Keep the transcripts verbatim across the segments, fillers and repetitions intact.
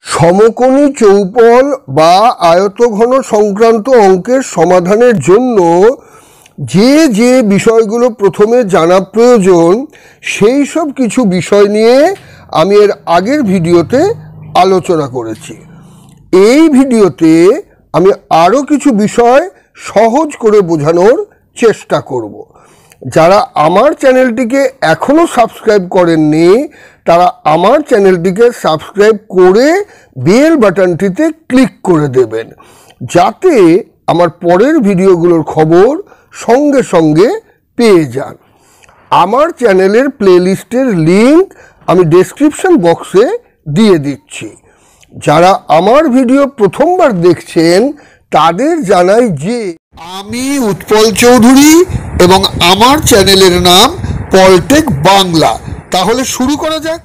সমকোণী চৌপল বা আয়তঘন সংক্রান্ত অঙ্কের সমাধানের জন্য যে যে বিষয়গুলো প্রথমে জানা প্রয়োজন সেই সব কিছু বিষয় নিয়ে আমি এর আগের ভিডিওতে আলোচনা করেছি। এই ভিডিওতে আমি আরও কিছু বিষয় সহজ করে বোঝানোর চেষ্টা করব। যারা আমার চ্যানেলটিকে এখনও সাবস্ক্রাইব করেননি তারা আমার চ্যানেলটিকে সাবস্ক্রাইব করে বেল বাটনটিতে ক্লিক করে দেবেন, যাতে আমার পরের ভিডিওগুলোর খবর সঙ্গে সঙ্গে পেয়ে যান। আমার চ্যানেলের প্লেলিস্টের লিঙ্ক আমি ডেসক্রিপশন বক্সে দিয়ে দিচ্ছি। যারা আমার ভিডিও প্রথমবার দেখছেন তাদের জানাই যে আমি উৎপল চৌধুরী এবং আমার চ্যানেলের নাম পলটেক বাংলা। তাহলে শুরু করা যাক।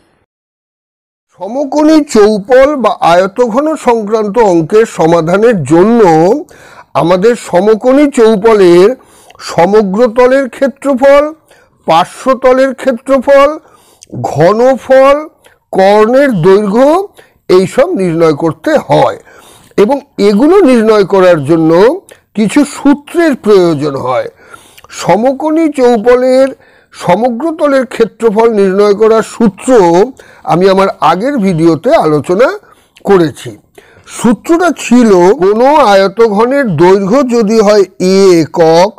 সমকোণী চৌপল বা আয়তঘন সংক্রান্ত অঙ্কের সমাধানের জন্য আমাদের সমকোণী চৌপলের সমগ্রতলের ক্ষেত্রফল, পার্শ্বতলের ক্ষেত্রফল, ঘনফল, কর্ণের দৈর্ঘ্য এইসব নির্ণয় করতে হয় এবং এগুলো নির্ণয় করার জন্য কিছু সূত্রের প্রয়োজন হয়। সমকোণী চৌপলের সমগ্রতলের ক্ষেত্রফল নির্ণয় করার সূত্র আমি আমার আগের ভিডিওতে আলোচনা করেছি। সূত্রটা ছিল, কোনো আয়তঘনের দৈর্ঘ্য যদি হয় এ একক,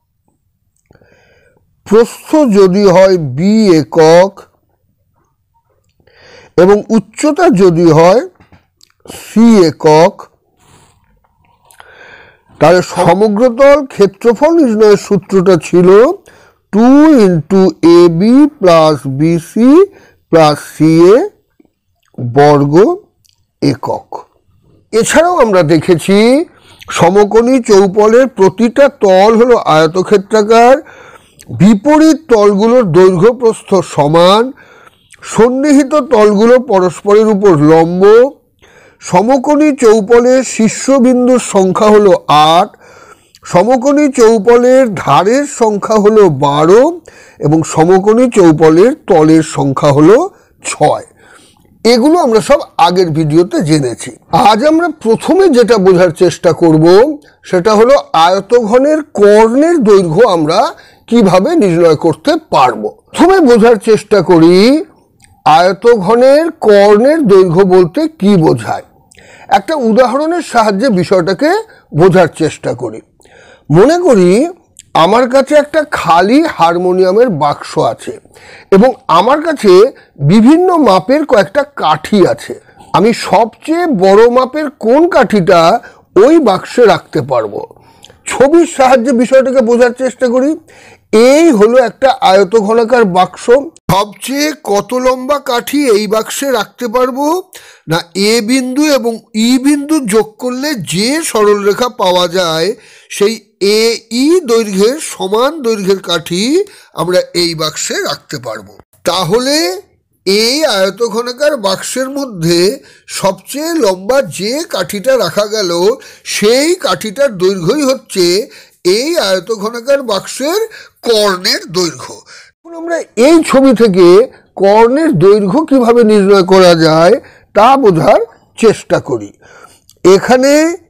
প্রস্থ যদি হয় বি একক এবং উচ্চতা যদি হয় সি একক, তাহলে সমগ্রতল ক্ষেত্রফল নির্ণয়ের সূত্রটা ছিল two into A B plus BC plus C A বর্গ একক। এছাড়াও আমরা দেখেছি সমকোণী চৌপলের প্রতিটা তল হলো আয়তক্ষেত্রাকার, বিপরীত তলগুলোর দৈর্ঘ্য প্রস্থ সমান, সন্নিহিত তলগুলো পরস্পরের উপর লম্ব, সমকোণী চৌপলের শীর্ষবিন্দুর সংখ্যা হলো আট, সমকোণী চৌপলের ধারের সংখ্যা হলো বারো এবং সমকোণী চৌপলের তলের সংখ্যা হলো ছয়। এগুলো আমরা সব আগের ভিডিওতে জেনেছি। আজ আমরা প্রথমে যেটা বোঝার চেষ্টা করব সেটা হলো আয়তঘনের কর্ণের দৈর্ঘ্য আমরা কিভাবে নির্ণয় করতে পারবো। প্রথমে বোঝার চেষ্টা করি আয়তঘনের কর্ণের দৈর্ঘ্য বলতে কি বোঝায়। একটা উদাহরণের সাহায্যে বিষয়টাকে বোঝার চেষ্টা করি। মনে করি আমার কাছে একটা খালি হারমোনিয়ামের বাক্স আছে এবং আমার কাছে বিভিন্ন মাপের কয়েকটা কাঠি আছে। আমি সবচেয়ে বড় মাপের কোন কাঠিটা ওই বাক্সে রাখতে পারবো। ছবির সাহায্যে বিষয়টাকে বোঝার চেষ্টা করি। এই হলো একটা আয়তঘনাকার বাক্স। সবচেয়ে কত লম্বা কাঠি এই বাক্সে রাখতে পারবো না, এ বিন্দু এবং ই বিন্দু যোগ করলে যে সরলরেখা পাওয়া যায় সেই এ ই দৈর্ঘ্যের সমান দৈর্ঘ্যের কাঠি আমরা এই বাক্সে রাখতে পারবো। তাহলে এই আয়তঘনাকার বাক্সের মধ্যে সবচেয়ে লম্বা যে কাঠিটা রাখা গেল সেই কাঠিটার দৈর্ঘ্যই হচ্ছে এই আয়তঘনাকার বাক্সের কর্ণের দৈর্ঘ্য। এখন আমরা এই ছবি থেকে কর্ণের দৈর্ঘ্য কিভাবে নির্ণয় করা যায় তা বোঝার চেষ্টা করি। এখানে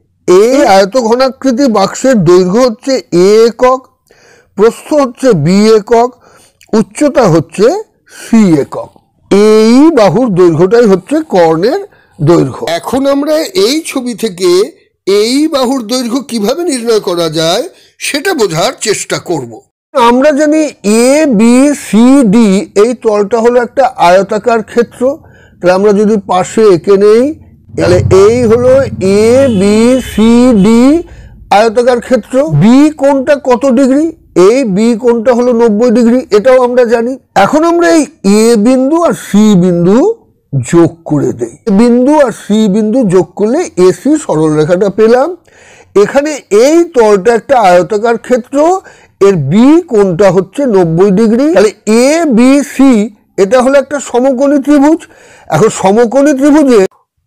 এই আয়তঘনাকৃতি বাক্সের দৈর্ঘ্য হচ্ছে এ একক, প্রস্থ হচ্ছে বি একক, উচ্চতা হচ্ছে সি একক। এই বাহুর দৈর্ঘ্যটাই হচ্ছে কর্ণের দৈর্ঘ্য। এখন আমরা এই ছবি থেকে এই বাহুর দৈর্ঘ্য কিভাবে নির্ণয় করা যায় সেটা বোঝার চেষ্টা করব। আমরা জানি এ বি সি ডি এই তলটা হলো একটা আয়তাকার ক্ষেত্র। তাহলে আমরা যদি পাশে এঁকে নেই তাহলে এই হলো এ বি সি ডি আয়তাকার ক্ষেত্র। বি কোণটা কত ডিগ্রি? এই বি কোণটা হলো নব্বই ডিগ্রি, এটাও আমরা জানি। এখন আমরা এই এ বিন্দু আর সি বিন্দু যোগ করে দেই। বিন্দু আর সি বিন্দু যোগ করলে এসি সরলরেখাটা পেলাম। এখানে এই তলটা একটা আয়তাকার ক্ষেত্র, এর বি কোণটা হচ্ছে নব্বই ডিগ্রি। তাহলে এ বি সি এটা হলো একটা সমকোণী ত্রিভুজ। এখন সমকোণী ত্রিভুজে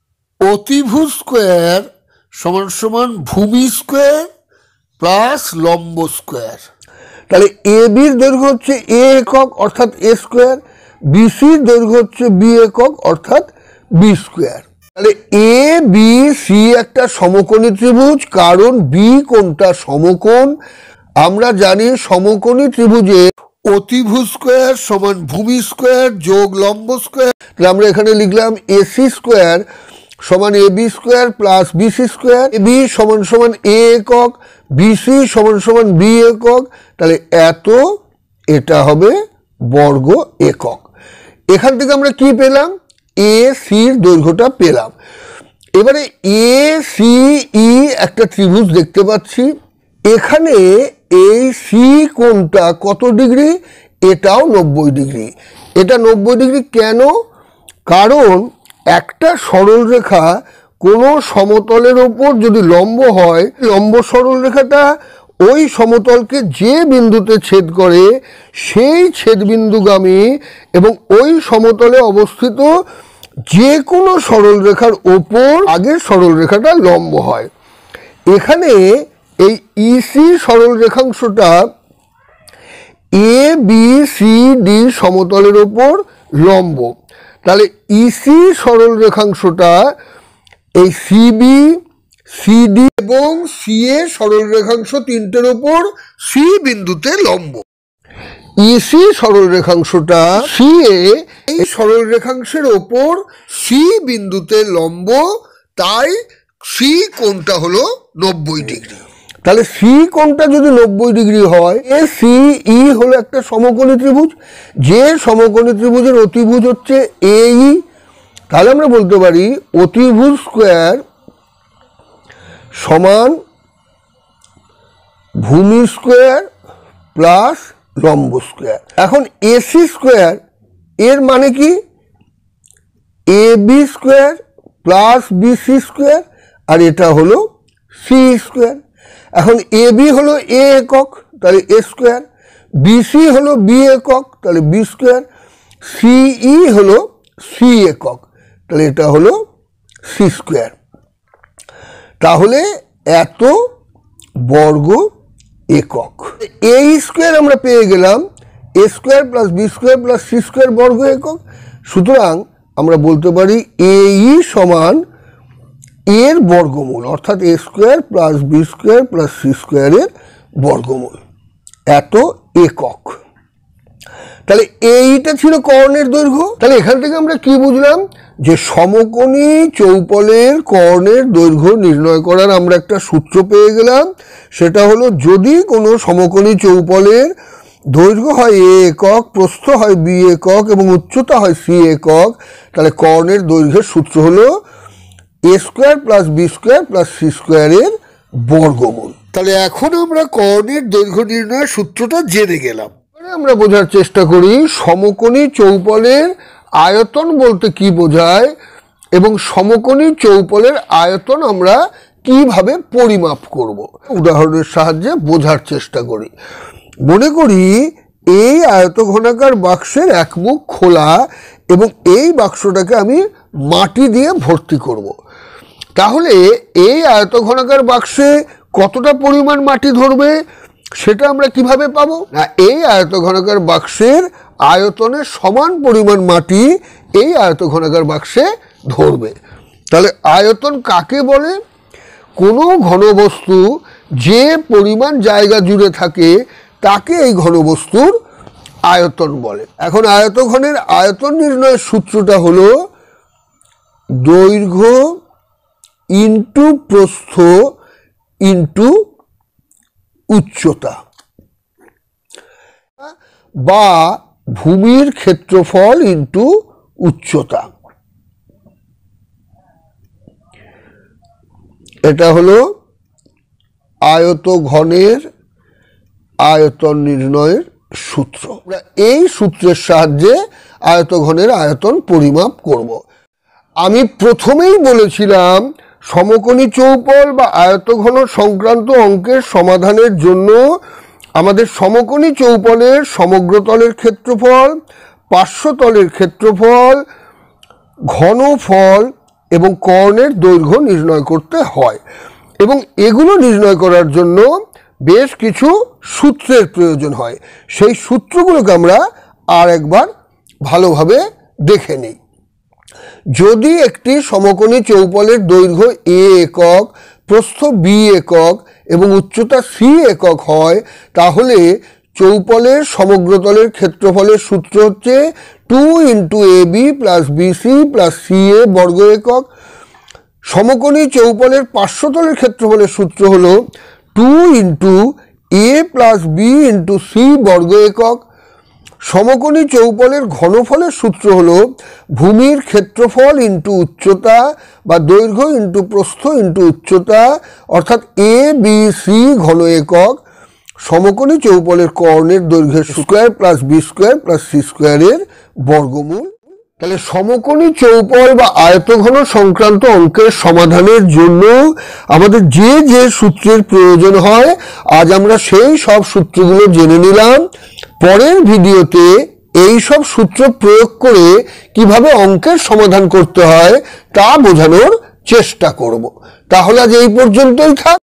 অতিভুজ স্কোয়ার সমান সমান ভূমি স্কোয়ার প্লাস লম্ব স্কোয়ার। তাহলে এ বির দৈর্ঘ্য হচ্ছে এ একক অর্থাৎ এ স্কোয়ার, বিসির দৈর্ঘ্য হচ্ছে বি একক অর্থাৎ বি স্কোয়ার। তাহলে এ বি সি একটা সমকোণী ত্রিভুজ, কারণ বি কোণটা সমকোণ। আমরা জানি সমকোণী ত্রিভুজে অতিভুজ স্কোয়ার সমান ভূমি স্কোয়ার যোগ লম্ব স্কোয়ার। আমরা এখানে লিখলাম এসি স্কোয়ার সমান A B square plus BC square. A B সমান সমান এ একক, বিসি সমান সমান বি একক। তাহলে এত এটা হবে বর্গ একক। এখান থেকে আমরা কি পেলাম? এ সির দৈর্ঘ্যটা পেলাম। এবারে এ সি ই একটা ত্রিভুজ দেখতে পাচ্ছি। এখানে এই সি কোণটা কত ডিগ্রি? এটাও নব্বই ডিগ্রি। এটা নব্বই ডিগ্রি কেন? কারণ একটা সরল রেখা কোনো সমতলের ওপর যদি লম্ব হয়, লম্ব সরল রেখাটা ওই সমতলকে যে বিন্দুতে ছেদ করে সেই ছেদবিন্দুগামী এবং ওই সমতলে অবস্থিত যে কোনো সরল রেখার ওপর আগের সরল রেখাটা লম্ব হয়। এখানে এই ইসি সরল রেখাংশটা এ বি সি ডি সমতলের ওপর লম্ব। তাহলে ইসি সরল রেখাংশটা এই সিবি সিডি এবং সি এ সরল রেখাংশ তিনটের ওপর সি বিন্দুতে লম্ব। ইসি সরল রেখাংশটা সি এ এই সরল রেখাংশের ওপর সি বিন্দুতে লম্ব, তাই সি কোণটা হলো নব্বই ডিগ্রি। তাহলে সি কোণটা যদি নব্বই ডিগ্রি হয়, এ সি ই হলো একটা সমকোণী ত্রিভুজ, যে সমকোণী ত্রিভুজের অতিভুজ হচ্ছে এ ই। তাহলে আমরা বলতে পারি অতিভুজ স্কোয়ার সমান ভূমি স্কোয়ার প্লাস লম্ব স্কোয়ার। এখন এসি স্কোয়ার এর মানে কি? A B square plus BC square, আর এটা হলো সি স্কোয়ার। এখন এ বি হলো এ একক, তাহলে এ স্কোয়ার। বিসি হলো বি একক, তাহলে বি স্কোয়ার। সিই হলো সি একক, তাহলে এটা হলো সি স্কোয়ার। তাহলে এত বর্গ একক। এ স্কোয়ার আমরা পেয়ে গেলাম, A square plus B square plus C square বর্গ একক। সুতরাং আমরা বলতে পারি এ ই সমান এর বর্গমূল, অর্থাৎ A square plus B square plus C স্কোয়ারের বর্গমূল, এত একক। তাহলে এইটা ছিল কর্ণের দৈর্ঘ্য। তাহলে এখান থেকে আমরা কি বুঝলাম? যে সমকোণী চৌপলের কর্ণের দৈর্ঘ্য নির্ণয় করার আমরা একটা সূত্র পেয়ে গেলাম। সেটা হলো যদি কোনো সমকোণী চৌপলের দৈর্ঘ্য হয় এ একক, প্রস্থ হয় বি একক এবং উচ্চতা হয় সি একক, তাহলে কর্ণের দৈর্ঘ্যের সূত্র হলো A square plus B square plus C স্কোয়ারের বর্গমূল। তাহলে এখন আমরা কর্ণের দৈর্ঘ্য নির্ণয়ের সূত্রটা জেনে গেলাম। আমরা বোঝার চেষ্টা করি সমকোণী চৌপলের আয়তন বলতে কি বোঝায় এবং সমকোণী চৌপলের আয়তন আমরা কিভাবে পরিমাপ করব। উদাহরণের সাহায্যে বোঝার চেষ্টা করি। মনে করি এই আয়তঘনাকার বাক্সের এক মুখ খোলা এবং এই বাক্সটাকে আমি মাটি দিয়ে ভর্তি করব। তাহলে এই আয়তঘনাকার বাক্সে কতটা পরিমাণ মাটি ধরবে সেটা আমরা কিভাবে পাবো? না, এই আয়তঘনাকার বাক্সের আয়তনের সমান পরিমাণ মাটি এই আয়তঘনাকার বাক্সে ধরবে। তাহলে আয়তন কাকে বলে? কোনো ঘনবস্তু যে পরিমাণ জায়গা জুড়ে থাকে তাকে এই ঘনবস্তুর আয়তন বলে। এখন আয়তঘনের আয়তন নির্ণয়ের সূত্রটা হলো দৈর্ঘ্য ইন্টু প্রস্থ ইন্টু উচ্চতা, বা ভূমির ক্ষেত্রফল ইন্টু উচ্চতা। এটা হলো আয়তঘনের আয়তন নির্ণয়ের সূত্র। আমরা এই সূত্রের সাহায্যে আয়তঘনের আয়তন পরিমাপ করব। আমি প্রথমেই বলেছিলাম সমকোণী চৌপল বা আয়তঘন সংক্রান্ত অঙ্কের সমাধানের জন্য আমাদের সমকোণী চৌপলের সমগ্রতলের ক্ষেত্রফল, পার্শ্বতলের ক্ষেত্রফল, ঘনফল এবং কর্ণের দৈর্ঘ্য নির্ণয় করতে হয় এবং এগুলো নির্ণয় করার জন্য বেশ কিছু সূত্রের প্রয়োজন হয়। সেই সূত্রগুলোকে আমরা আর একবার ভালোভাবে দেখে নিই। যদি একটি সমকোণী চৌপলের দৈর্ঘ্য এ একক, প্রস্থ বি একক এবং উচ্চতা সি একক হয়, তাহলে চৌপলের সমগ্রতলের ক্ষেত্রফলের সূত্র হচ্ছে two into A B plus BC plus C A বর্গ একক। সমকোণী চৌপলের পার্শ্বতলের ক্ষেত্রফলের সূত্র হলো two into A plus B into C বর্গ একক। সমকোণী চৌপলের ঘনফলের সূত্র হলো ভূমির ক্ষেত্রফল ইন্টু উচ্চতা বা দৈর্ঘ্য ইন্টু প্রস্থ ইন্টু উচ্চতা, অর্থাৎ এ বি সি ঘন একক। সমকোণী চৌপলের কর্ণের দৈর্ঘ্যের square plus B square plus C স্কোয়ারের বর্গমূল। তাহলে সমকোণী চৌপল বা আয়তঘন সংক্রান্ত অঙ্কের সমাধানের জন্য আমাদের যে যে সূত্রের প্রয়োজন হয়, আজ আমরা সেই সব সূত্রগুলো জেনে নিলাম। পরের ভিডিওতে এই সব সূত্র প্রয়োগ করে কিভাবে অঙ্কের সমাধান করতে হয় তা বোঝানোর চেষ্টা করব। তাহলে আজ এই পর্যন্তই থাক।